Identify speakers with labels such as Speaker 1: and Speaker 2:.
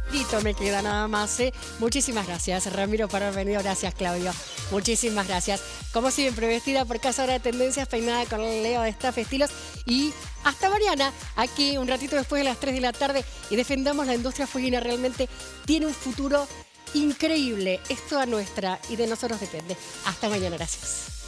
Speaker 1: Dito me queda nada más. Muchísimas gracias, Ramiro, por haber venido. Gracias, Claudio. Muchísimas gracias. Como siempre, vestida por Casa de Tendencias, peinada con Leo de Staff Estilos. Y hasta mañana, aquí un ratito después de las 3 de la tarde. Y defendamos la industria fueguina. Realmente tiene un futuro increíble. Es toda nuestra y de nosotros depende. Hasta mañana. Gracias.